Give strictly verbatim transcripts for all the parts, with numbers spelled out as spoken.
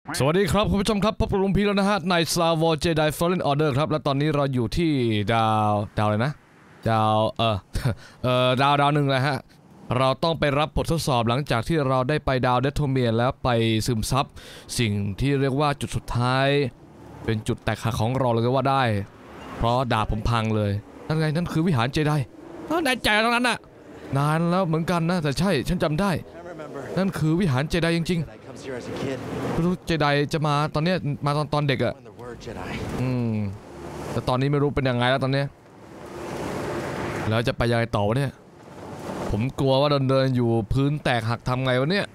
สวัสดีครับคุณผู้ชมครับพบกับลุงพีแล้วนะฮะใน Star Wars Jedi Fallen Order ครับและตอนนี้เราอยู่ที่ดาวดาวอะไรนะดาวเออเออดาวดาวหนึ่งนะฮะเราต้องไปรับบททดสอบหลังจากที่เราได้ไปดาวเดทโทเมียแล้วไปซึมซับสิ่งที่เรียกว่าจุดสุดท้ายเป็นจุดแตกหักของเราเลยก็ว่าได้เพราะดาบผมพังเลยนั่นไงนั่นคือวิหารเจไดแน่ใจตรงนั้นน่ะนานแล้วเหมือนกันนะแต่ใช่ฉันจำได้นั่นคือวิหารเจไดจริงๆไม่รู้เจไดจะมาตอนเนี้ยมาตอนตอนเด็กอะอืมแต่ตอนนี้ไม่รู้เป็นยังไงแล้วตอนเนี้ยแล้วจะไปยังไงต่อวะเนี่ยผมกลัวว่าเดินเดินอยู่พื้นแตกหักทำไงวะเนี่ย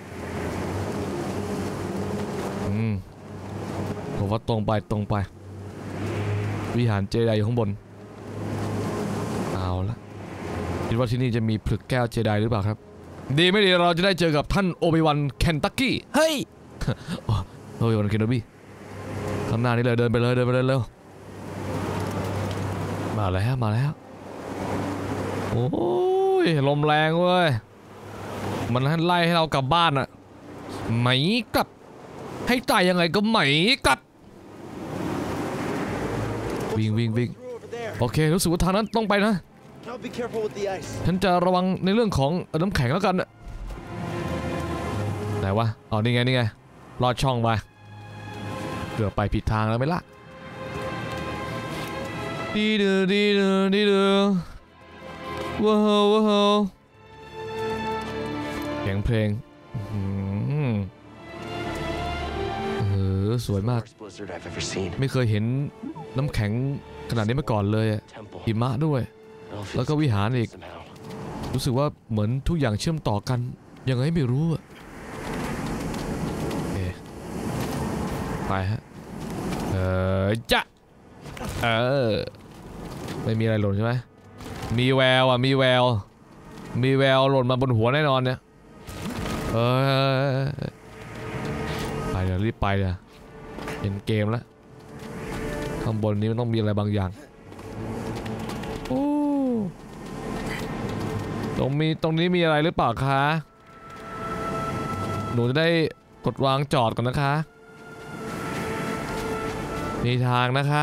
อืมผมว่าตรงไปตรงไปวิหารเจไดอยู่ข้างบนเอาละคิดว่าที่นี่จะมีผลึกแก้วเจไดหรือเปล่าครับดีไม่ดีเราจะได้เจอกับท่านโอบิวันเคนตักกี้เฮ้ยโอบิวันเคนตักกี้ข้างหน้านี่เลยเดินไปเลยเดินไปเลยเร็วมาแล้วมาแล้วโอ้ยลมแรงเว้ยมันไล่ให้เรากลับบ้านอะไหมกลับให้ตายยังไงก็ไหมกลับวิ่งวิ่งวิ่งโอเครู้สึกว่าทางนั้นต้องไปนะฉันจะระวังในเรื่องของน้ำแข็งแล้วกันไหนวะอ๋อนี่ไงนี่ไงลอดช่องไปเกือบไปผิดทางแล้วไหมล่ะดีเดือดีเดือดีเดือว้าวว้าวเสียงเพลงเออสวยมากไม่เคยเห็นน้ำแข็งขนาดนี้มาก่อนเลยหิมะด้วยแล้วก็วิหารอีกรู้สึกว่าเหมือนทุกอย่างเชื่อมต่อกันยังไงไม่รู้อะไปฮะเออจะเออไม่มีอะไรหล่นใช่ไหมมีแววอ่ะมีแววมีแววหล่นมาบนหัวแน่นอนเนี่ยเออไปเดี๋ยวรีบไปเดี๋ยวเห็นเกมแล้วข้างบนนี้มันต้องมีอะไรบางอย่างโอ้ตรงมีตรงนี้มีอะไรหรือเปล่าคะหนูจะได้กดวางจอดก่อนนะคะมีทางนะคะ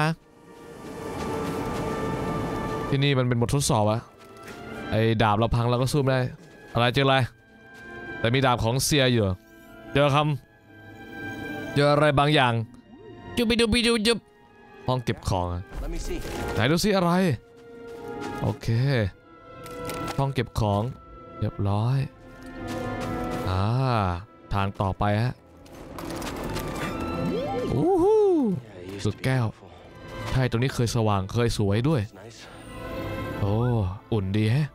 ที่นี่มันเป็นบททดสอบอะไอ้ดาบเราพังเราก็สู้ไม่ได้อะไรเจออะไรแต่มีดาบของเซียอยู่เจอคำเจออะไรบางอย่างจุบบิดูบิดูจุบห้องเก็บของไหนดูซิอะไรโอเคห้องเก็บของเรียบร้อยอ่าทางต่อไปฮะโอ้โหสุดแก้วใช่ตรงนี้เคยสว่างเคยสวยด้วยโอ้อุ่นดีแฮะ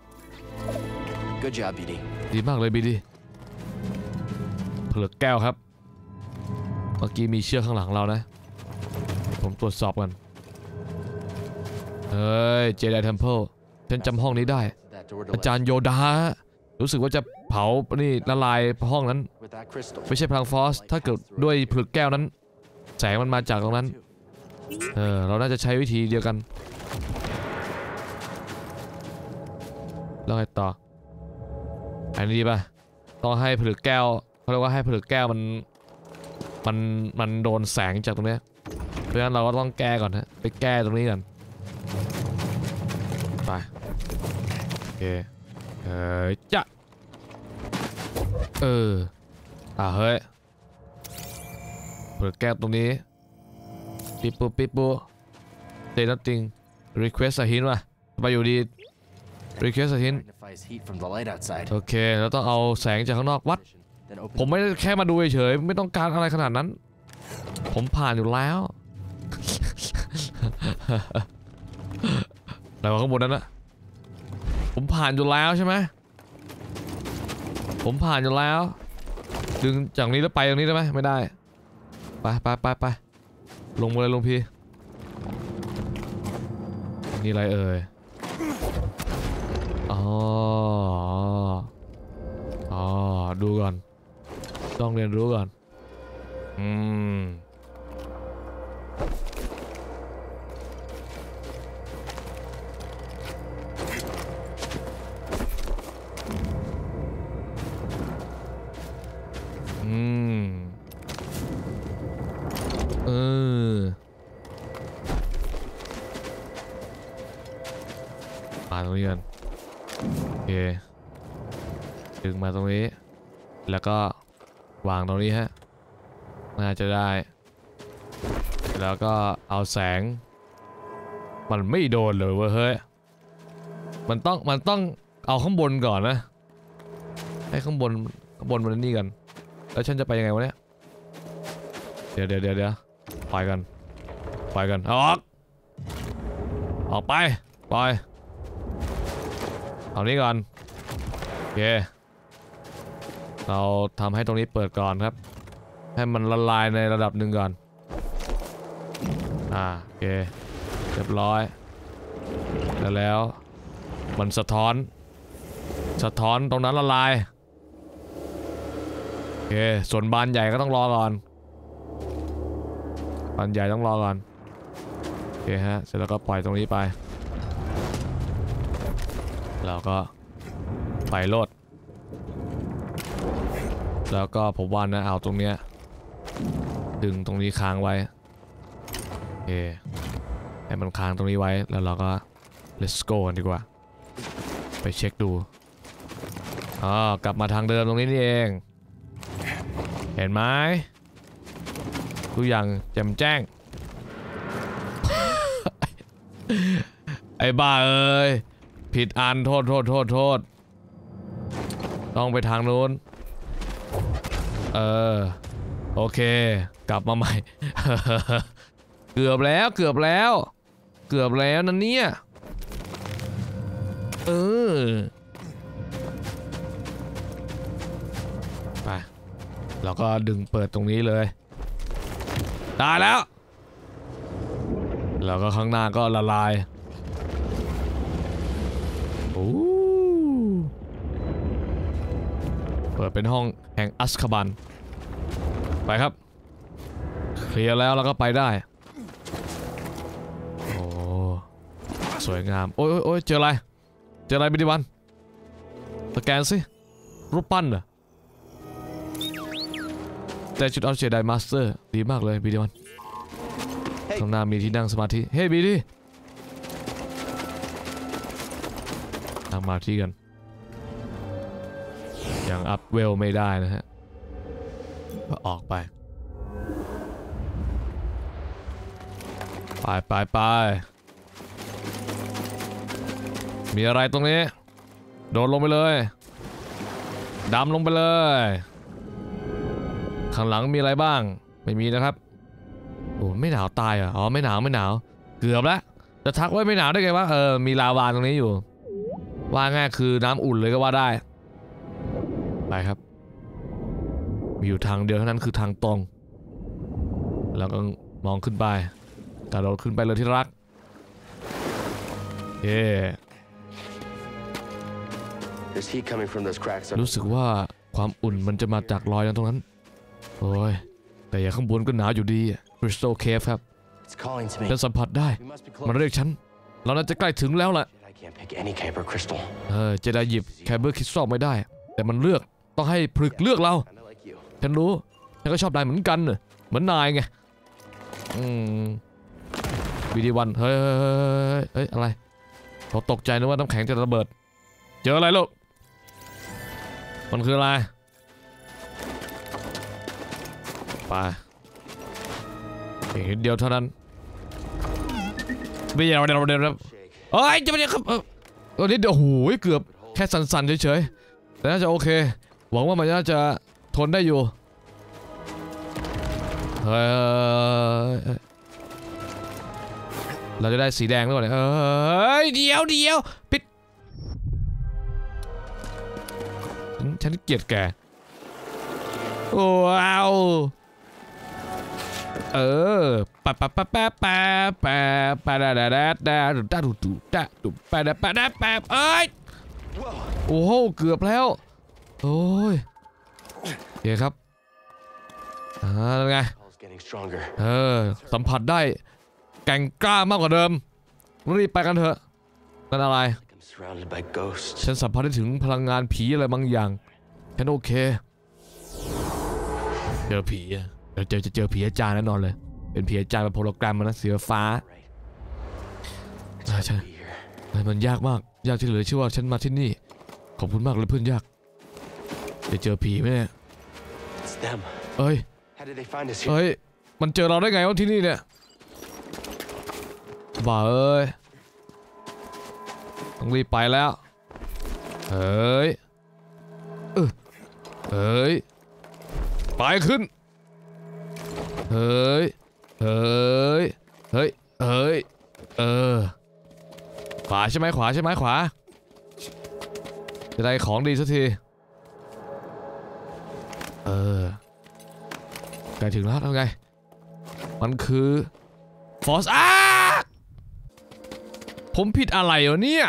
ดีมากเลยบีดีผลึกแก้วครับเมื่อกี้มีเชือกข้างหลังเรานะผมตรวจสอบกันเฮ้ยเจไดเทมเพลฉันจำห้องนี้ได้อาจารย์โยดารู้สึกว่าจะเผานี่ละลายห้องนั้นไม่ใช่พลังฟอสถ้าเกิดด้วยผลึกแก้วนั้นแสงมันมาจากตรงนั้นเออเราน่าจะใช้วิธีเดียวกันแล้วไงต่ออันนี้ป่ะต้องให้ผลึกแก้วเขาเรียกว่าให้ผลึกแก้วมันมันมันโดนแสงจากตรงนี้เพราะฉะนั้นเราก็ต้องแก้ก่อนฮะไปแก้ตรงนี้ก่อนไปโอเคเออจะเอออ่ะเฮ้ยผลึกแก้วตรงนี้ปิ๊บปุ๊บปิ๊บปุ๊บเตะนัตติง request a hint ว่ะไปอยู่ดี request a hint โอเคแล้วต้องเอาแสงจากข้างนอกวัดผมไม่ได้แค่มาดูเฉยๆไม่ต้องการอะไรขนาดนั้นผมผ่านอยู่แล้วอะไรวะข้างบนนั้นอะผมผ่านอยู่แล้วใช่ไหมผมผ่านอยู่แล้วดึงจากนี้แล้วไปตรงนี้ได้ไหมไม่ได้ไปไปไปไปลงมาเลยลงพี่นี่อะไรเอ่ยอ๋ออ๋อดูก่อนต้องเรียนรู้ก่อนอืมอืมเออมาตรงนี้กันโอเคดึงมาตรงนี้แล้วก็วางตรงนี้ฮะน่าจะได้แล้วก็เอาแสงมันไม่โดนเลยเว้ยเฮ้ยมันต้องมันต้องเอาข้างบนก่อนนะให้ข้างบนข้างบนมันนี่กันแล้วฉันจะไปยังไงวะเนี่ยเดี๋ยวเดี๋ยวเดี๋ยวเดี๋ยวปล่อยกันปล่อยกันออกออกไปปล่อยเอานี้ก่อนโอเคเราทำให้ตรงนี้เปิดก่อนครับให้มันละลายในระดับหนึ่งก่อนอ่าโอเคเรียบร้อยแล้วแล้วมันสะท้อนสะท้อนตรงนั้นละลายโอเคส่วนบานใหญ่ก็ต้องรอก่อนบานใหญ่ต้องรอก่อนโอเคฮะเสร็จแล้วก็ปล่อยตรงนี้ไปเราก็ไปโลดแล้วก็ผมว่านะเอาตรงเนี้ยดึงตรงนี้ค้างไว้โอเคให้มันค้างตรงนี้ไว้แล้วเราก็ let's go กันดีกว่าไปเช็คดูอ๋อกลับมาทางเดิมตรงนี้นี่เองเห็นไหมทุกอย่างแจ่มแจ้ง ไอ้บ้าเอ้ยผิดอันโทษโทษโทษโทษต้องไปทางนู้นเออโอเคกลับมาใหม่ เกือบแล้วเกือบแล้วเกือบแล้วนั่นเนี่ยเออไปเราก็ดึงเปิดตรงนี้เลยได้แล้วแล้วก็ข้างหน้าก็ละลายโอ้เปิดเป็นห้องแห่งอัสคาบันไปครับเคลียร์แล้วแล้วก็ไปได้โอ้สวยงามโอ้ยโอ้ยเจออะไรเจออะไรบิดิวันสแกนสิรูปปั้นเหรอแต่ชุดเอาเจไดมาสเตอร์ดีมากเลยบิดิวันข้างหน้ามีที่นั่งสมาธิเฮ้ยบิดินั่งมาที่กันยังอัพเวลไม่ได้นะฮะก็ออกไปไปไปไปมีอะไรตรงนี้โดดลงไปเลยดำลงไปเลยข้างหลังมีอะไรบ้างไม่มีนะครับโอ้ไม่หนาวตายอ่ะอ๋อไม่หนาวไม่หนาวเกือบแล้วจะทักว่าไม่หนาวได้ไงวะเออมีลาวาตรงนี้อยู่ว่าง่ายคือน้ำอุ่นเลยก็ว่าได้ไปครับมีอยู่ทางเดียวเท่านั้นคือทางตรงแล้วก็มองขึ้นไปกระโดดขึ้นไปเลยที่รักเย่รู้สึกว่าความอุ่นมันจะมาจากรอยตรงนั้นโอ้ยแต่อย่าข้างบนก็หนาวอยู่ดีคริสตัลเคฟครับฉันสัมผัสได้มันเรียกฉันเราน่าจะใกล้ถึงแล้วแหละเออเจไดหยิบแคเบิลคริสตัลไม่ได้แต่มันเลือกต้องให้ผลึกเลือกเราฉันรู้ฉันก็ชอบนายเหมือนกันเหมือนนายไงอืมวีดีวันเฮ้ยเฮ้ยอะไรผมตกใจนึกว่าน้ำแข็งจะระเบิดเจออะไรลูกมันคืออะไรไปอีกนิดเดียวเท่านั้นไม่ยาวเดี๋ยวเดี๋ยวเฮ้ยจะไม่ได้ครับเออนิดเดียวโอ้โหเกือบแค่สั่นๆเฉยๆแต่น่าจะโอเคหวังว่ามันน่าจะทนได้อยู่เฮ้ยเราจะได้สีแดงด้วยเนี่ยเฮ้ยเดี๋ยวเดี๋ยวปิดฉันเกลียดแกว้าวเออปะปะปะปะปะปะปะดาดาดาดาดูดาดูดูดาดูปะดาปะดาปะเอ้ยโอ้โหเกือบแล้วโอ้ยโอเคครับอ่าไงเออสัมผัสได้แกร่งกล้ามากกว่าเดิมรีบไปกันเถอะนั่นอะไรฉันสัมผัสได้ถึงพลังงานผีอะไรบางอย่างฉันโอเคเจอผีเดี๋ยวเจอจะเจอผีอาจารย์แน่นอนเลยไปเป็นผีอาจารย์เป็นโฮโลแกรมนะสีฟ้าใช่ใช่มันยากมากยากที่เหลือเชื่อว่าฉันมาที่นี่ขอบคุณมากเลยเพื่อนยากจะเจอผีไหมเนี่ยเอ้ยเอ้ยมันเจอเราได้ไงวะที่นี่เนี่ยบ้าเอ้ยต้องรีบไปแล้วเฮ้ยเออเฮ้ยไปขึ้นเฮ้ยเฮ้ยเฮ้ยเฮ้ยเออขวาใช่ไหมขวาใช่ไหมขวาจะได้ของดีสักทีเออใกล้ถึงแล้วทำไงมันคือฟอสอาร์ผมผิดอะไรวะเนี่ย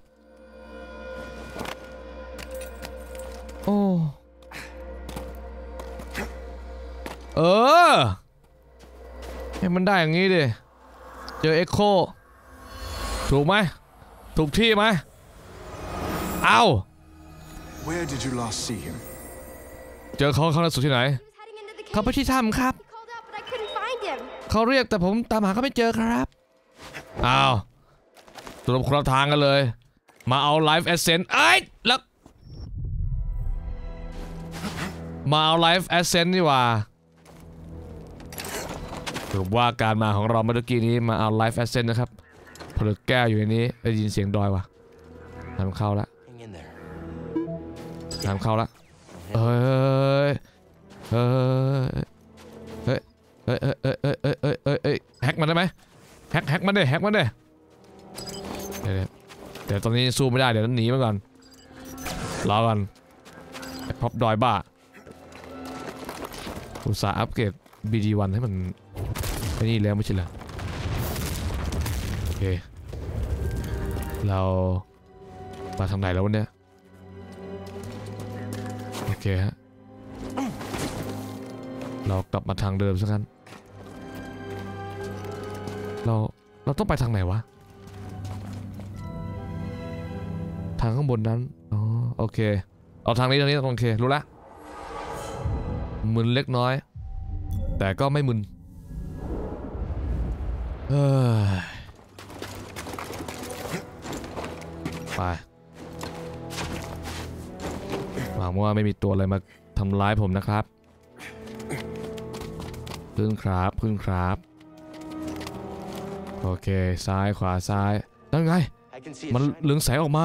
โอ้เออให้มันได้อย่างงี้ดิเจอเอ็กโคถูกไหมถูกที่ไหมเอา Where did you last see him? เจอเขาเขาล่าสุดที่ไหนเขาไปที่ถ้ำครับเขาเรียกแต่ผมตามหาเขาไม่เจอครับอ้าวตรงคนละทางกันเลยมาเอาไลฟ์แอสเซนต์เอ้ยแล้วมาเอาไลฟ์แอสเซนต์นี่ว่าถือว่าการมาของเราเมื่อกี้นี้มาเอาไลฟ์แอสเซนต์นะครับผลึกแก้วอยู่ในนี้ได้ยินเสียงดอยว่ะทำเข้าละทำเข้าละเฮ้ยเฮ้ยเฮ้ยเฮ้ยเฮ้ยเฮ้ยเฮ้ยเฮ้ยเฮ้ยเฮ้ยแฮกมันได้ไหมแฮกแฮกมันได้แฮกมันได้เดี๋ยวเดี๋ยวตอนนี้สู้ไม่ได้เดี๋ยวหนีมาก่อนรอก่อนไอ้พ็อปดอยบ้าอุตส่าห์อัปเกรด บี ดี วัน ให้มันไอ้นี่แล้วไม่ใช่เหรอโอเคเรามาทางไหนแล้ววันเนี้ยโอเคฮะเรากลับมาทางเดิมซะงั้นเราเราต้องไปทางไหนวะทางข้างบนนั้นอ๋อโอเคเอาทางนี้ทางนี้โอเครู้ละมึนเล็กน้อยแต่ก็ไม่มึนเฮ้ยไปหวังว่าไม่มีตัวอะไรมาทำร้ายผมนะครับพึ่งครับพึ่งครับโอเคซ้ายขวาซ้ายนั่นไงมันเหลืองแสงออกมา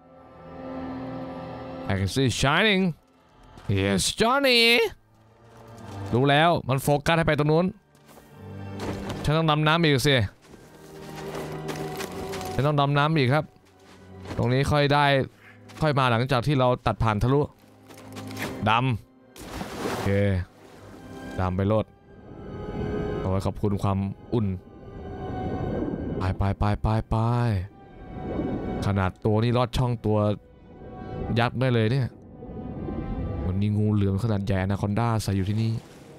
I can see shining yes Johnny รู้แล้วมันโฟกัสให้ไปตรงนู้นฉันต้องดำน้ำอีกสิฉันต้องดำน้ำอีกครับตรงนี้ค่อยได้ค่อยมาหลังจากที่เราตัดผ่านทะลุดำโอเคดำไปโลดขอขอบคุณความอุ่นไปไปไปไปไปขนาดตัวนี้ลอดช่องตัวยักษ์ได้เลยเนี่ยมันมีงูเหลือมขนาดใหญ่อนาคอนดาใส่อยู่ที่นี่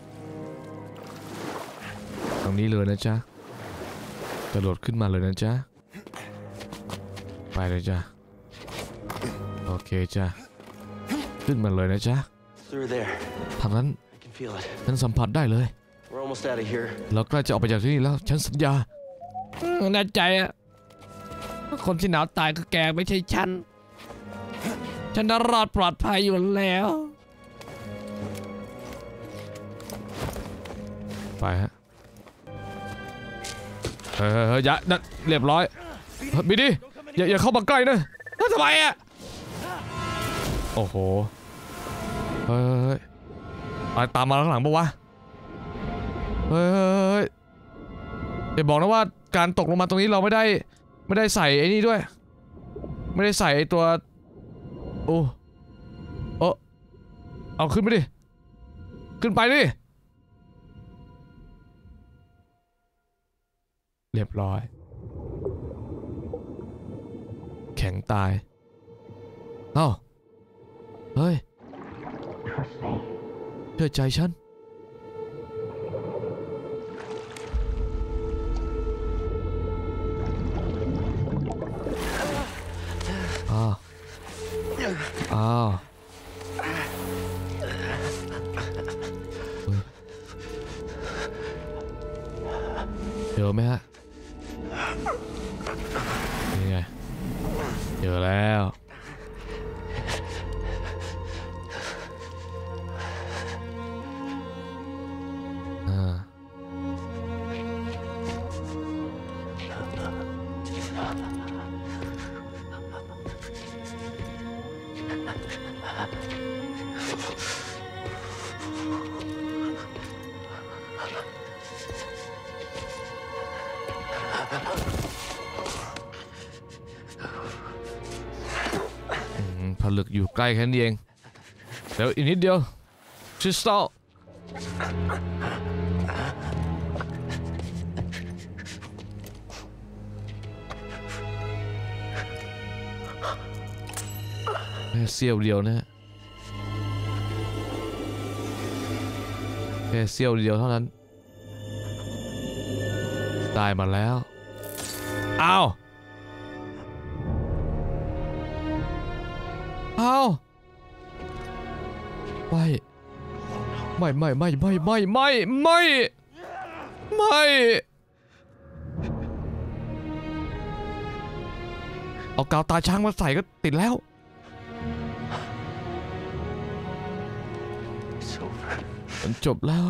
ตรงนี้เลยนะจ๊ะกระโดดขึ้นมาเลยนะจ๊ะไปเลยจ้ะโอเคจ้ะขึ้นมาเลยนะจ๊ะทางนั้นฉันสัมผัสได้เลยเราใกล้จะออกไปจากที่นี่แล้วฉันสัญญาแน่ใจอะคนที่หนาวตายก็แกไม่ใช่ฉันฉันรอดปลอดภัยอยู่แล้วไปฮะเฮ้ยอย่านั่นเรียบร้อยบิดดี้อย่าอย่าเข้ามาใกล้นะทำไมอะโอ้โหเฮ้ยไปตามมาข้างหลังปะวะเฮ้ยอย่าบอกนะว่าการตกลงมาตรงนี้เราไม่ได้ไม่ได้ใส่ไอ้นี่ด้วยไม่ได้ใส่ไอ้ตัวโอ้โอ้เอาขึ้นไปดิขึ้นไปดิเรียบร้อยแข็งตายเอ้าเฮ้ยเชื่อใจฉันอ้าวอ้าวเจอไหมฮะนี่ไงเจอแล้วอ่าผลึกอยู่ใกล้แค่นี้เองเดี๋ยวอีกนิดเดียวคริสตัลแค่เสี้ยวเดียวนะฮะแค่เสี้ยวเดียวเท่านั้นได้มาแล้วอ้าวอ้าวไม่ไม่ไม่ไม่ไม่ไม่ไม่ไม่ไม่เอากาวตาช้างมาใส่ก็ติดแล้วมันจบแล้ว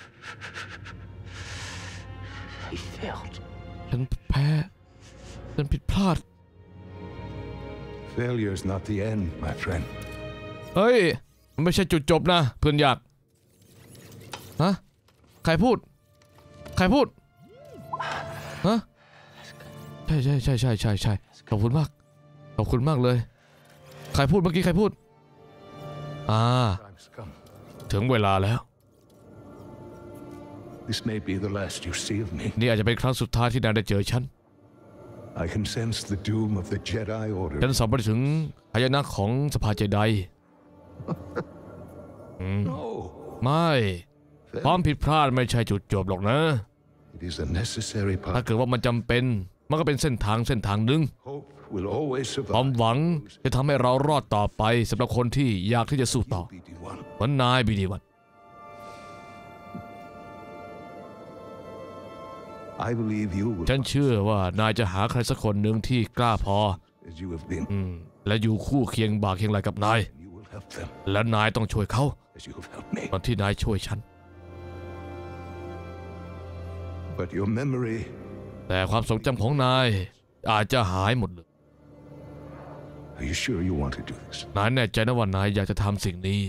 ฉันแพ้ฉันผิดพลาด Failure's not the end, my friend. เฮ้ยมันไม่ใช่จุดจบนะเพื่อนอยากฮะใครพูดใครพูดฮะใช่ใช่ใช่ใช่ใช่ใช่ขอบคุณมากขอบคุณมากเลยใครพูดเมื่อกี้ใครพูดอ่าถึงเวลาแล้ว This may be the last you see of me. นี่อาจจะเป็นครั้งสุดท้ายที่นายได้เจอฉัน I can sense the doom of the Jedi Order. ฉันสัมผัสถึงหายนะของสภาเจไดไม่ความผิดพลาดไม่ใช่จุดจบหรอกนะ It is a necessary ถ้า part. เกิดว่ามันจำเป็นมันก็เป็นเส้นทางเส้นทางหนึ่ง Hope will always ความ survive. หวังจะทำให้เรารอดต่อไปสำหรับคนที่อยากที่จะสู้ต่อ B D one. เหมือนนายบีดีวัน I believe you will, ฉันเชื่อว่านายจะหาใครสักคนหนึ่งที่กล้าพอ as you have been. อืมและอยู่คู่เคียงบ่าเคียงไหลกับนาย You will help them, และนายต้องช่วยเขา as you have helped me. ตอนที่นายช่วยฉัน But your memory, แต่ความทรงจำของนายอาจจะหายหมดเลย are you sure you want to do this? นายแน่ใจนะว่านายอยากจะทำสิ่งนี้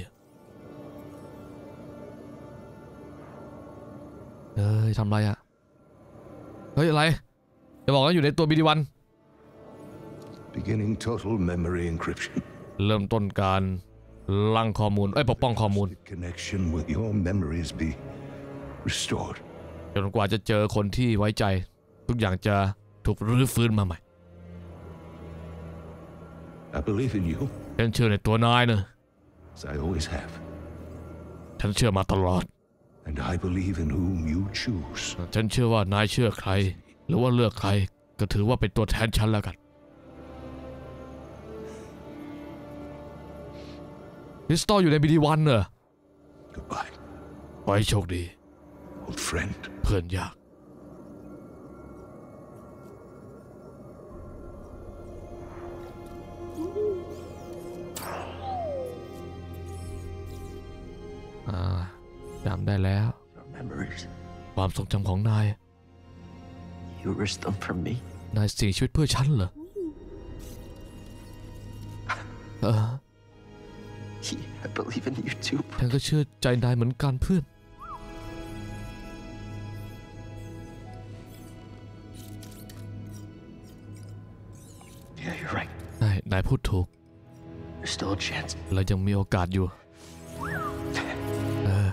เฮ้ยทำไรอะเฮ้ยอะไรจะบอกว่าอยู่ในตัวบีดีวัน Beginning total memory encryption. เริ่มต้นการลังข้อมูลเอ้ยปกป้องข้อมูล Connection with your memories be restored. จนกว่าจะเจอคนที่ไว้ใจทุกอย่างจะถูกรื้อฟื้นมาใหม่ I believe in you, ฉันเชื่อในตัวนายนะ as I always have. ฉันเชื่อมาตลอด And I believe in whom you choose. ฉันเชื่อว่านายเชื่อใครหรือว่าเลือกใครก็ถือว่าเป็นตัวแทนฉันแล้วกันคริสตัลอยู่ในบีดีวันเหรอ Goodbye, ไว้โชคดี old friend. เพื่อนยากอ่าจำได้แล้ว Your memories. ความทรงจำของนาย You risked them for me. นายเสียชีวิตเพื่อฉันเหรอเออ Yeah, I believe in you too. ฉันก็เชื่อใจนายเหมือนกันเพื่อน Yeah, you're right. นายนายพูดถูก There's still a chance. เรายังมีโอกาสอยู่เออ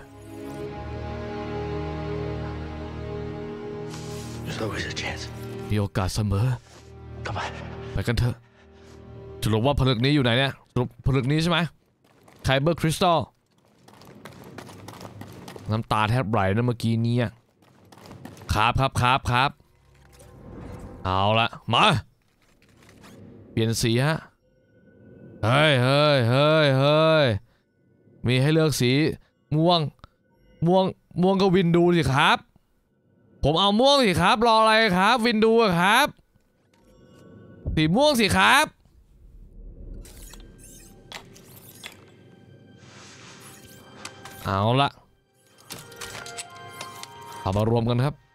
There's always a chance. มีโอกาสเสมอ Come on. ไปกันเถอะสรุปว่าผลึกนี้อยู่ไหนเนี่ยสรุปผลึกนี้ใช่ไหมไคเบอร์คริสตัลน้ำตาแทบไหลนะเมื่อกี้นี้ครับครับครับครับเอาละมาเปลี่ยนสีฮะเฮ้ยเฮ้ยเฮ้ยเฮ้ยมีให้เลือกสีม่วงม่วงม่วงก็วินดูสิครับผมเอาม่วงสิครับรออะไรครับวินดูครับสีม่วงสิครับเอาละเอามารวมกันครับ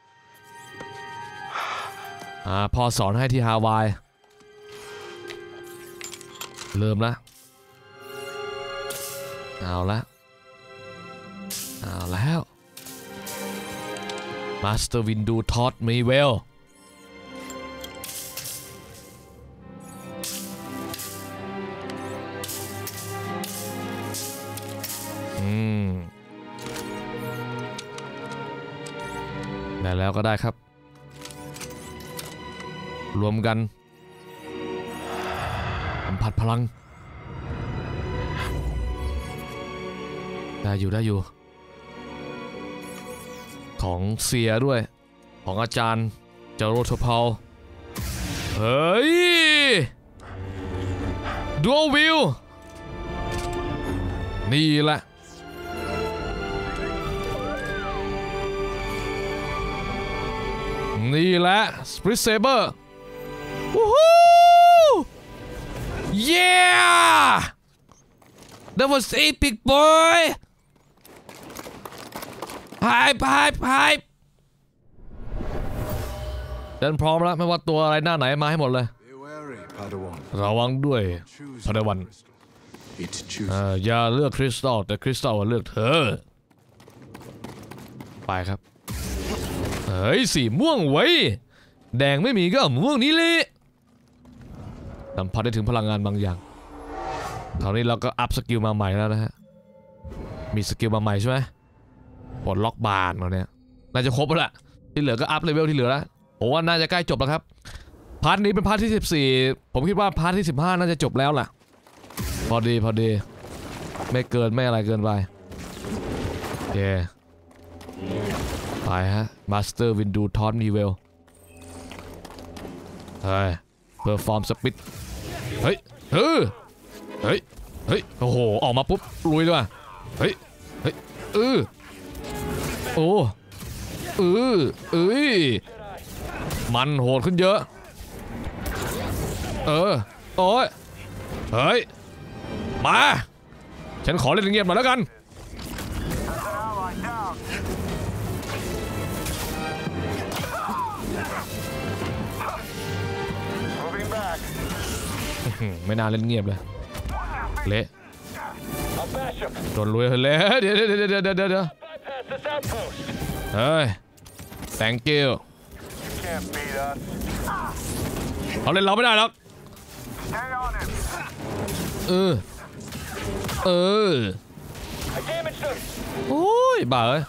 อ่าพอสอนให้ที่ฮาวายเริ่มละเอาละเอาแล้วมาสเตอร์วินดูทอดมีเวลอืมได้แล้วก็ได้ครับรวมกันสัมผัสพลังได้อยู่ได้อยู่ของเสียด้วยของอาจารย์เจโรโทเพาเฮ้ยดูวิวนี่แหละนี่แหละสปริตเซเบอร์วู้ฮู้ yeah that was epic boy hype hype hype เดินพร้อมแล้วไม่ว่าตัวอะไรหน้าไหนมาให้หมดเลยระวังด้วยพาดาวันอย่าเลือกคริสตัลแต่คริสตัลเลือกเธอไปครับเฮ้ยสีม่วงไว้แดงไม่มีก็ม่วงนี้เลยสัมผัสได้ถึงพลังงานบางอย่างคราวนี้เราก็อัพสกิลมาใหม่แล้วนะฮะมีสกิลมาใหม่ใช่ไหมปลดล็อกบานเราเนี่ยน่าจะครบแล้วแหละที่เหลือก็อัพเลเวลที่เหลือแล้วผมว่าน่าจะใกล้จบแล้วครับพาร์ทนี้เป็นพาร์ทที่สิบสี่ผมคิดว่าพาร์ทที่สิบห้าน่าจะจบแล้วล่ะพอดีพอดีไม่เกินไม่อะไรเกินไปโอเคไปฮะมาสเตอร์วินดูทอนนีเวลเฮ้ยเพอร์ฟอร์มสปิดเฮ้ยเฮ้ยเฮ้ยเฮ้ยโอ้โหออกมาปุ๊บลุยเลยว่ะเฮ้ยเฮ้ยเออโอ้เออเอ้ยมันโหดขึ้นเยอะเออโอ้ยเฮ้ยมาฉันขอเล่นเงียบหน่อยแล้วกันไม่น่าเล่นเงียบเลยเละโดนลุยเละเดี๋ยวเดี๋ยวเดี๋ยวเดี๋ยวเดี๋ยวเฮ้ย thank you เขาเล่นเราไม่ได้หรอกเออเออโอ้ยบ้าเอ้ย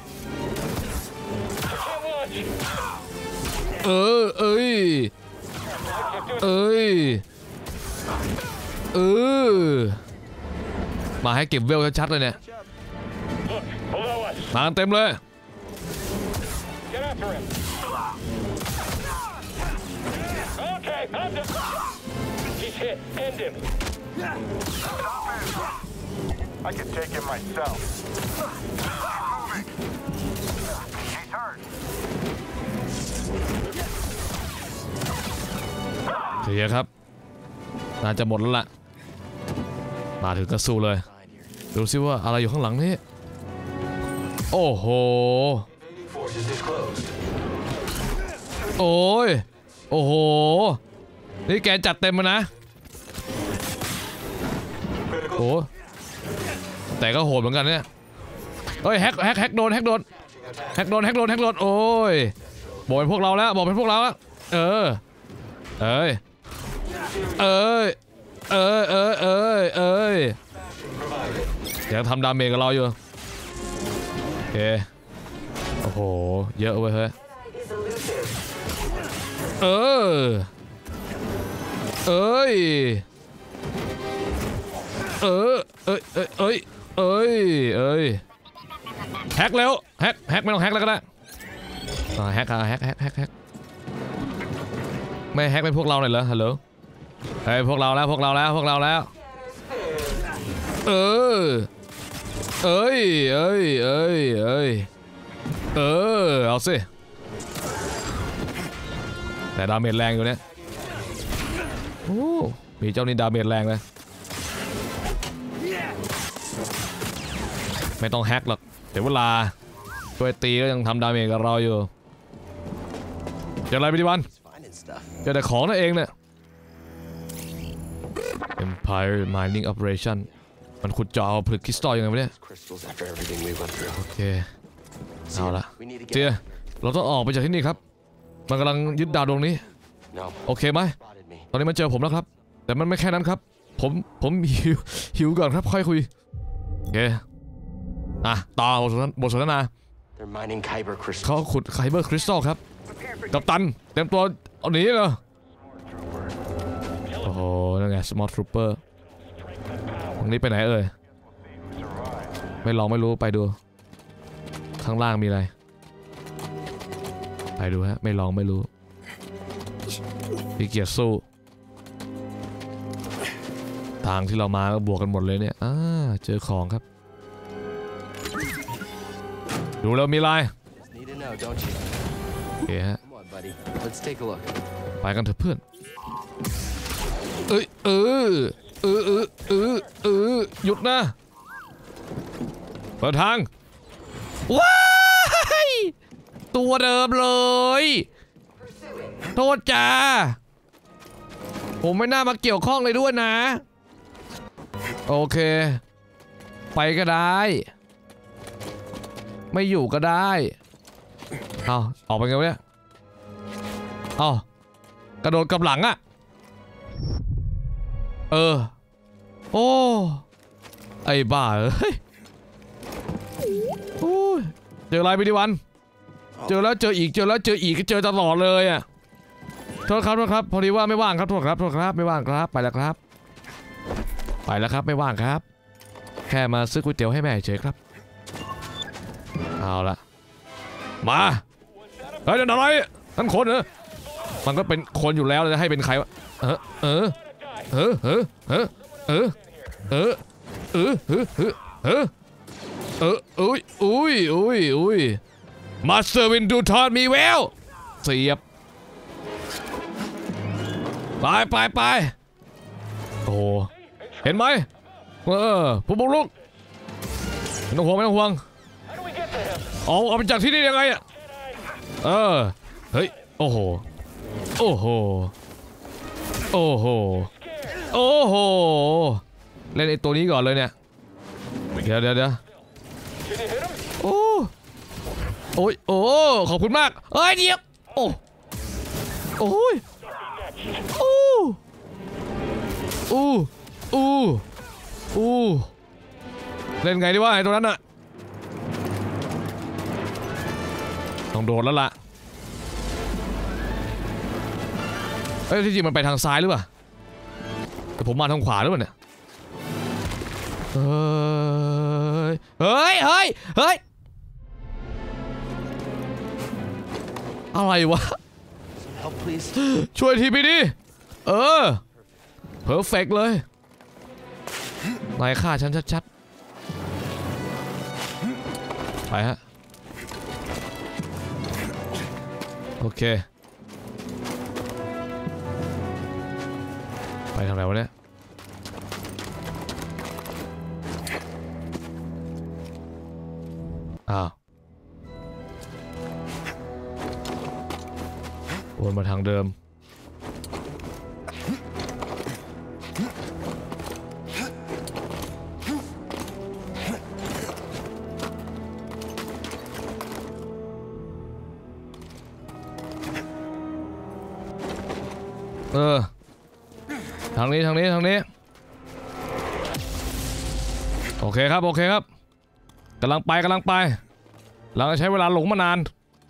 เออเอ้ยเอ้ยเออมาให้เก็บเวลชัดๆเลยเนี่ยมาเต็มเลย I can take him myself. He's hurt. เคลียร์ครับน่าจะหมดแล้วล่ะมาถึงก็สู้เลยดูซิว่าอะไรอยู่ข้างหลังนี้โอ้โหโอ้ยโอ้โหนี่แกจัดเต็มมานะโอ้แต่ก็โหดเหมือนกันเนี่ยเฮ้ยแฮกแฮกแฮกโดนแฮกโดนแฮกโดนแฮกโดนแฮกโดนโอ้ยบอกเป็นพวกเราแล้วบอกเป็นพวกเราแล้วเออเอ้ยเอ้ยเอ้ยเอ้ยเอ้ยเอ้ยยังทำดาเมจกับเราอยู่โอเคโอ้โหเยอะเว้ยเฮ้ยเออเอ้ยเออเอ้ยเอ้ยเอ้ยเอ้ยเอ้ยแฮกแล้วแฮกแฮกไม่ต้องแฮกแล้วก็ได้แฮกอะแฮกแฮกแฮกแฮกไม่แฮกเป็นพวกเราหน่อยเหรอฮัลโหลเฮ้ยพวกเราแล้วพวกเราแล้วพวกเราแล้วเออเอ้ยเอ้ยเอ้ยเอ้ยเออเอาสิแต่ดาเมจแรงอยู่เนี่ยโอ้มีเจ้านี่ดาเมจแรงเลยไม่ต้องแฮกหรอกเดี๋ยวเวลาช่วยตีก็ยังทำดาเมจกับเราอยู่เจออะไรพี่ดิวันเจอแต่ของนั่นเองเนี่ย Empire Mining Operation มันขุดเจาะเอาผลึกคริสตัลยังไงวะเนี่ยโอเคเอาละเจียเราต้องออกไปจากที่นี่ครับมันกำลังยึดดาวดวงนี้โอเคไหมตอนนี้มันเจอผมแล้วครับแต่มันไม่แค่นั้นครับผมผมหิวหิวก่อนครับค่อยคุยโอเคอ่ะต่อบทสนทนาเขาขุดไคเบอร์คริสตัลครับกัปตันเต็มตัวเอาหนีเลยโอ้โหนั่นไงสมอลทรูเปอร์ตรงนี้ไปไหนเอ่ยไม่ลองไม่รู้ไปดูข้างล่างมีอะไรไปดูฮะไม่ลองไม่รู้พี่เกียรติสู้ทางที่เรามาก็บวกกันหมดเลยเนี่ยอ่าเจอของครับดูแล้วมีอะไรโอเคฮะไปกันเถอะเพื่อนเอ้ยเออเออเออเออเออหยุดนะเปิดทางว้ายตัวเดิมเลยโทษจ้าผมไม่น่ามาเกี่ยวข้องเลยด้วยนะโอเคไปก็ได้ไม่อยู่ก็ได้เอาออกไปไงวะเนี่ยเอากระโดดกับหลังอะเออโอ้ไอ้บ้าเอ้ยโอ้ยเจออะไรพี่ดิวันเจอแล้วเจออีกเจอแล้วเจออีกก็เจอตลอดเลยอะโทษครับโทษครับพอดีว่าไม่ว่างครับโทษครับโทษครับไม่ว่างครับไปแล้วครับไปแล้วครับไม่ว่างครับแค่มาซื้อก๋วยเตี๋ยวให้แม่เฉยครับเอาละมาเฮ้ยนั่นอะไรนั่นคนเหรอมันก็เป็นคนอยู่แล้วจะให้เป็นใครวะเออเออเออเออเออเออเออเออเออเออเออเอออุ้ยอุ้ยอุ้ยอุ้ยมาสเตอร์วินดูทอนมีแววเสียบไปไปไปโอ้เห็นไหมเออผู้บุกรุกไม่ต้องห่วงไม่ต้องห่วงเอาเอาไปจากที่นี่ยังไงอ่ะเออเฮ้ยโอ้โหโอ้โหโอ้โหโอ้โหเล่นไอ้ตัวนี้ก่อนเลยเนี่ยเดี๋ยวเดี๋ยวเดี๋ยวโอ้โอ้ยโอ้ขอบคุณมากเฮ้ยเดี๋ยวโอ้โอ้ยโอ้อู้อู้อู้เล่นไงดีวะไอ้ตัวนั้นอะต้องโดดแล้วล่ะเอ้ยที่จริงมันไปทางซ้ายหรือเปล่าแต่ผมมาทางขวาหรือเปล่าเนี่ยเฮ้ยเฮ้ยเฮ้ยเฮ้ยอะไรวะช่วยทีพี่ดิเออเพอร์เฟกต์เลยนายฆ่าฉันชัดๆไปฮะโอเคไปทางไหนวะเนี่ยอ้าววนมาทางเดิมเออทางนี้ทางนี้ทางนี้โอเคครับโอเคครับกำลังไปกำลังไปเราใช้เวลาหลงมานาน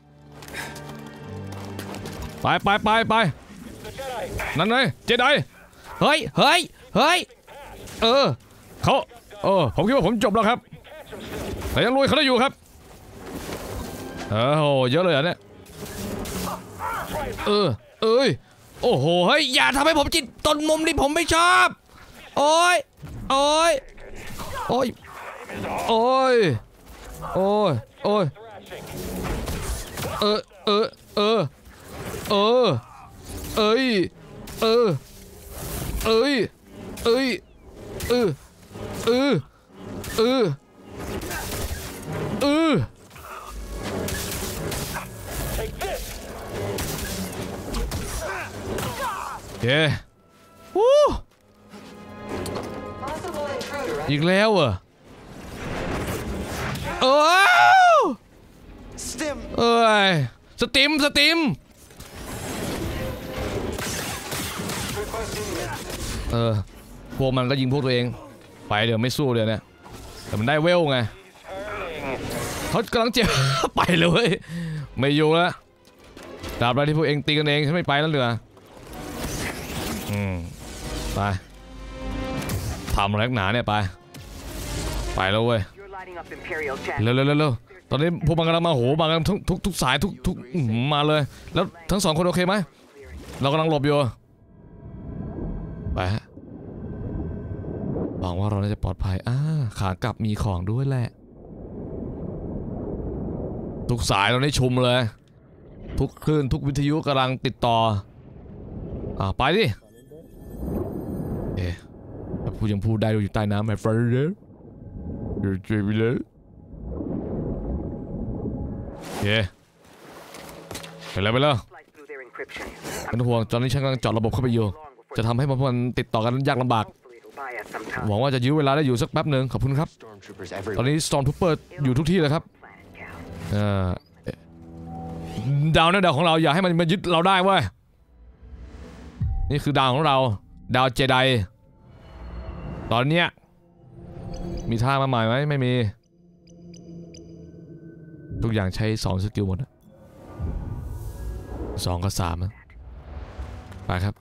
ไปไปไปไปนั่นเลยเจไดเฮ้ยเฮ้ยเฮ้ยเออเขาเออผมคิดว่าผมจบแล้วครับแต่ยังลุยเขาได้อยู่ครับเออโหเยอะเลยอ่ะเนี่ยเออเอ้ยโอ้โหเฮ้ยอย่าทำให้ผมจิตตนมุมนี่ผมไม่ชอบโอ้ยโอ้ยโอ้ยโอ้ยโอ้ยโอ้ยเออเออเออเออเอ้ยเออเอ้ยเอ้ยเออเออเออเออเย้วู้อีกแล้วเหรอเอ้ยสติมเอ้ยสติมสติมเออพวกมันก็ยิงพวกตัวเองไปเดี๋ยวไม่สู้เดี๋ยวเนี่ยแต่มันได้เวลไงเขากำลังเจ็บ ไปเลยเว้ยไม่อยู่แล้วดาบอะไรที่พวกเองตีกันเองฉันไม่ไปแล้วเหลืออืมไปทำอะไรหนาเนี่ยไปไปแล้วเว้ยเร็วเร็วเร็วตอนนี้พวกมันกำลังมาโหมากันทุกทุกทุกสายทุกทุกมาเลยแล้วทั้งสองคนโอเคไหมเรากำลังหลบอยู่ไปฮะหวังว่าเราจะปลอดภัยอ่าขากลับมีของด้วยแหละทุกสายเราได้ชุมเลยทุกคลื่นทุกวิทยุกำลังติดต่ออ่าไปดิเอ๊ะพูดยังพูดได้อยู่ใต้น้ำไอ้ฟรานเดอร์เดี๋ยวเจอไปเลยเย้ไปแล้วไปแล้วเป็นห่วงตอนนี้ฉันกำลังเจาะระบบเข้าไปอยู่จะทำให้มันติดต่อกันยากลำบากหวังว่าจะยื้อเวลาได้อยู่สักแป๊บหนึ่งขอบคุณครับตอนนี้ Stormtrooper อยู่ทุกที่เลยครับดาวนั่นดาวของเราอย่าให้มันมายึดเราได้เว้ยนี่คือดาวของเราดาวเจไดตอนเนี้ยมีท่ามาใหม่ไหมไม่มีทุกอย่างใช้สองสกิลหมดสองกับสามไปครับ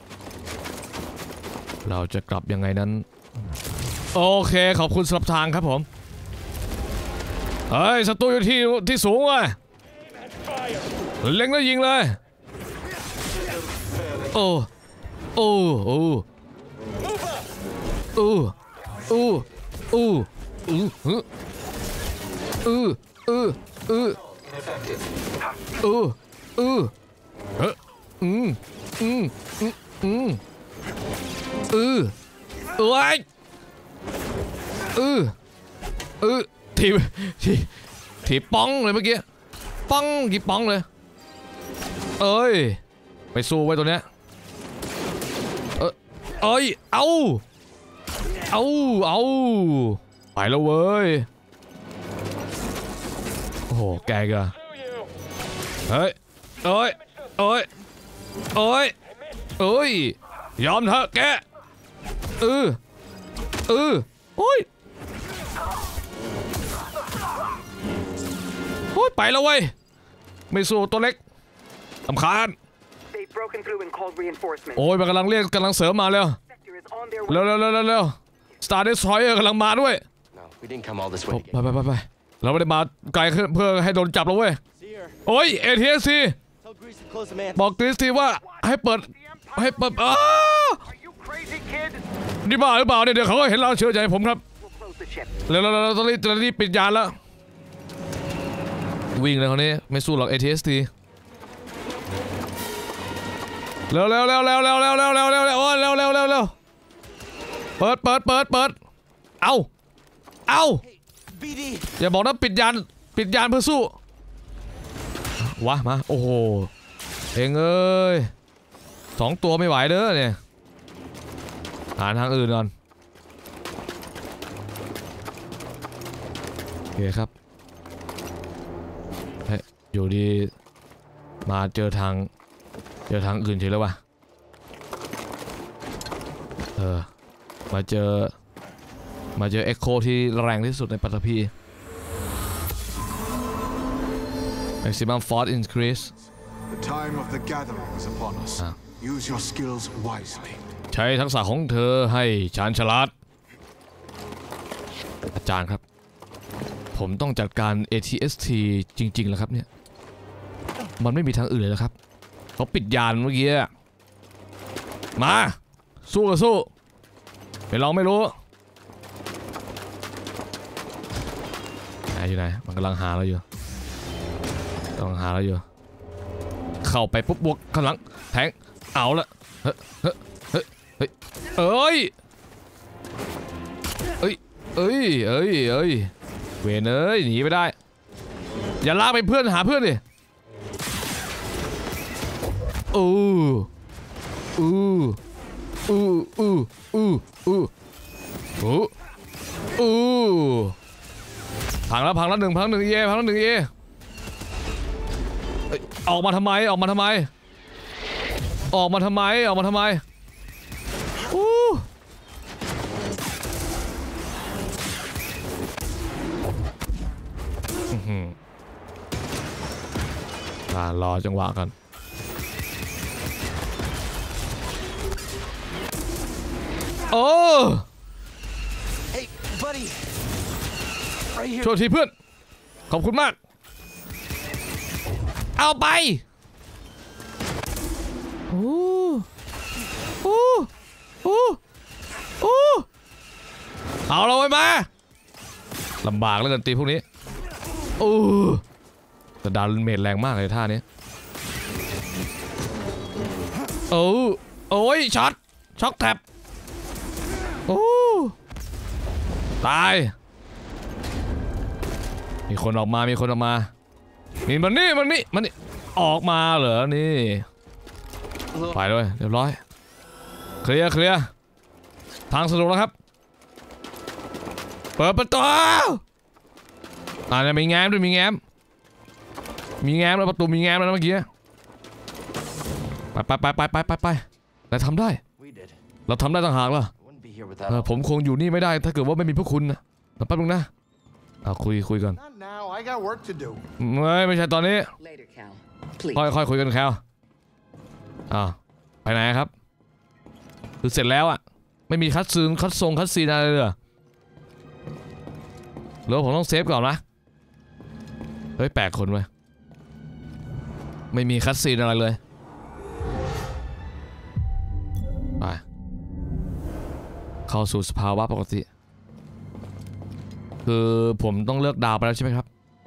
เราจะกลับยังไงนั้นโอเคขอบคุณสำหรับทางครับผมเฮ้ยศัตรูอยู่ที่ที่สูงเว้ยเล็งแล้วยิงเลยโอ้โอ้โอ้โอ้โอ้โอ้อืออืออืออืออืออืออือเฮ้อืมอืมอืมอืมอือเอ้ยอืออือทีทีทีป้องเลยเมื่อกี้ป้องกี่ป้องเลยเอ้ยไปสู้ไว้ตัวเนี้ยเออเอ้ยเอาเอาเอาไปแล้วเว้ยโอ้โหแกกะเฮ้ยเอ้ยเอ้ยเอ้ยเอ้ยยอมเถอะแกเออเออโอ้ยโอ้ยไปแล้วเว้ยไม่สู้ตัวเล็กสำคัญโอ้ยมันกำลังเรียกกำลังเสริมมาเร็วเร็วเร็วเร็วเร็ว Star Destroyer กำลังมาด้วยไปไปไปไปเราไม่ได้มาไกลเพื่อให้โดนจับแล้วเว้ยโอ้ย เอ ที เอส ซี บอกกริสทีว่าให้เปิดให้เปิดอ้านี่บ้าหรือเปล่าเนี่ยเดี๋ยวเขาก็เห็นเราเชื่อใจผมครับแล้วเราเราต้องรีบจะรีบปิดยานแล้ววิ่งเลยคนนี้ไม่สู้หรอก เอ ที เอส ที เร็วเร็วเร็วเร็วเร็วเร็วเร็วเร็วเร็วเร็วเร็วเร็วเร็วเร็วเปิดเปิดเปิดเปิดเอาเอาอย่าบอกนะปิดยานปิดยานเพื่อสู้วะมาโอ้โหเองเอ้ยสองตัวไม่ไหวเด้อเนี่ยหาทางอื่นก่อนโอเคครับเฮ้ยอยู่ดีมาเจอทางเจอทางอื่นเฉยแล้ววะเออมาเจอมาเจอเอ็กโคที่แรงที่สุดในปัตตภี maximum force increase The time of the gathering is upon us. Use your skills wisely. ใช้ทักษะของเธอให้ชาญฉลาดอาจารย์ครับผมต้องจัดการ เอ ที เอส ที จริงๆแล้วครับเนี่ยมันไม่มีทางอื่นเลยนะครับเขาปิดยานเมื่อกี้มาสู้กับสู้ไม่ลองไม่รู้ไหนอยู่ไหนมันกำลังหาเราอยู่กำลังหาเราอยู่เข้าไปปุ๊บบวกข้างหลังแทงเอาละเฮ้ยเฮ้ยเฮ้ยเฮ้ยเอ้ยเอ้ยเอ้ยเอ้ยเอ้ยเวรเอ้ยหนีไม่ได้อย่าลากไปเพื่อนหาเพื่อนดิอู้อู้อู้อู้อู้อู้อู้อู้พังแล้วพังแล้วหนึ่งพังหนึ่งเอพังแล้วหนึ่งเอออกมาทำไมออกมาทำไมออกมาทำไมออกมาทำไมอู้อ่ารอจังหวะกันโอ้ Hey, buddy. Right here. โทษทีเพื่อนขอบคุณมากเอาไปโอ้โอ้โอ้โอ้เอาเราไปมาลำบากแล้วกันตีพวกนี้โอ้แต่ดาเมจแรงมากเลยท่านี้โอ้โอ้ยช็อตช็อคแท็บโอ้ตายมีคนออกมามีคนออกมานี่มันนี่มันนี่มันนี่ออกมาเหรอนี่ไปเลยเรียบร้อยเคลียร์เคลียร์ทางสะดวกแล้วครับเปิดประตูอ่าเนี่ยมีแง้มด้วยมีแง้มมีแง้มแล้วประตูมีแง้มแล้วเมื่อกี้ไปไปไปไปไปไปไปเราทำได้เราทำได้ต่างหากเหรอเออผมคงอยู่นี่ไม่ได้ถ้าเกิดว่าไม่มีพวกคุณนะแป๊บนึงนะเอาคุยคุยกันไม่ไม่ใช่ตอนนี้ค่อยค่อยคุยกันแคลอ่าไปไหนครับคือเสร็จแล้วอ่ะไม่มีคัดซีนคัดทรงคัดซีนอะไรเลยหรือผมต้องเซฟก่อนนะเฮ้ยแปลกคนเว้ยไม่มีคัดซีนอะไรเลยไปเข้าสู่สภาวะปกติคือผมต้องเลือกดาวไปแล้วใช่ไหมครับ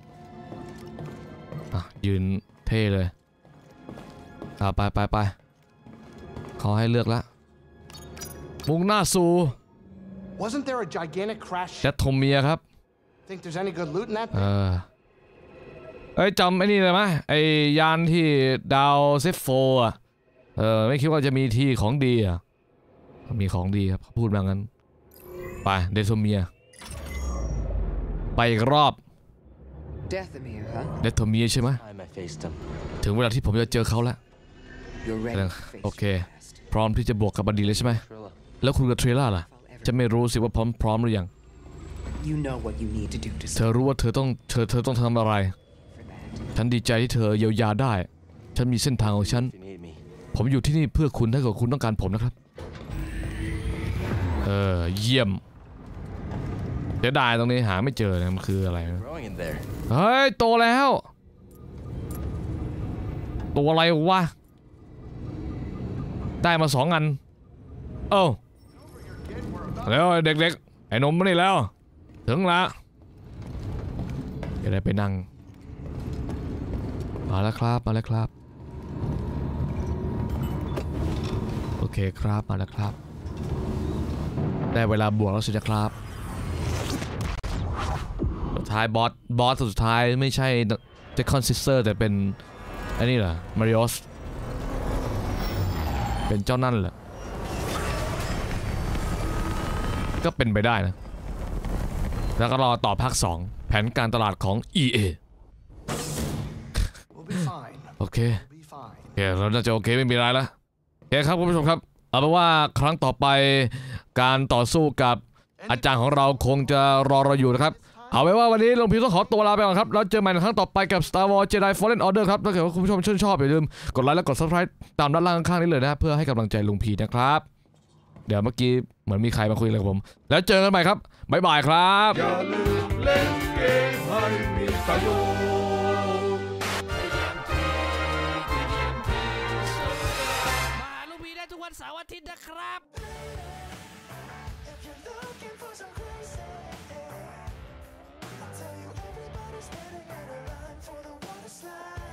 อ่ะยืนเท่เลยอ่ะไปไปไปเขาให้เลือกแล้วมุ่งหน้าสู่ Wasn't there a gigantic crash? แคทโทเมียครับ Think there's any good loot in that เอ thing? อเอ้ยจำไอ้นี่เลยไหมไอ้ยานที่ดาวเซฟโฟอ่ะเออไม่คิดว่าจะมีที่ของดีอ่ะมีของดีครับเขาพูดแบบนั้นไปเดโทเมียไปอีกรอบเดโทเมียใช่ไหมถึงเวลาที่ผมจะเจอเขาแล้วโอเคพร้อมที่จะบวกกับบันดีเลยใช่ไหมแล้วคุณกับเทรล่าล่ะจะไม่รู้สิว่าพร้อมพร้อมหรือยังเธอรู้ว่าเธอต้องเธอเธอต้องทำอะไรฉันดีใจที่เธอเยียวยาได้ฉันมีเส้นทางของฉันผมอยู่ที่นี่เพื่อคุณถ้าเกิดคุณต้องการผมนะครับเออเยี่ยมเดี๋ยวได้ตรงนี้หาไม่เจอนะมันคืออะไรเฮ้ยโตแล้วตัวอะไรวะได้มาสองอันเอ้าแล้วเด็กๆไอ้นมมานี่แล้วถึงละจะได้ไปนั่งมาแล้วครับมาแล้วครับโอเคครับมาแล้วครับได้เวลาบวกแล้วสินะครับสุดท้ายบอสบอสสุดท้ายไม่ใช่เจคอนซิสเตอร์แต่เป็นไอ้นี่เหรอมาริโอสเป็นเจ้านั่นแหละก็เป็นไปได้นะแล้วก็รอต่อภาคสองแผนการตลาดของ อี เอ โอเคโอเคเราน่าจะโอเคไม่มีอะไรแล้วโอเคครับคุณผู้ชมครับเอาเป็นว่าครั้งต่อไปการต่อสู้กับอาจารย์ของเราคงจะรอเราอยู่นะครับเอาไว้ว่าวันนี้ลุงพีต้องขอตัวลาไปก่อนครับแล้วเจอกันในครั้งต่อไปกับ Star Wars Jedi Fallen Order ครับถ้าเกิดว่าคุณผู้ชมชื่นชอบอย่าลืมกดไลค์และกด Subscribe ตามด้านล่างข้างๆนี้เลยนะเพื่อให้กำลังใจลุงพีนะครับเดี๋ยวเมื่อกี้เหมือนมีใครมาคุยอะไรกับผมแล้วเจอกันใหม่ครับบ๊ายบายครับอย่าลืมเล่นเกมให้มีประโยชน์มาลุงพีได้ทุกวันเสาร์อาทิตย์นะครับ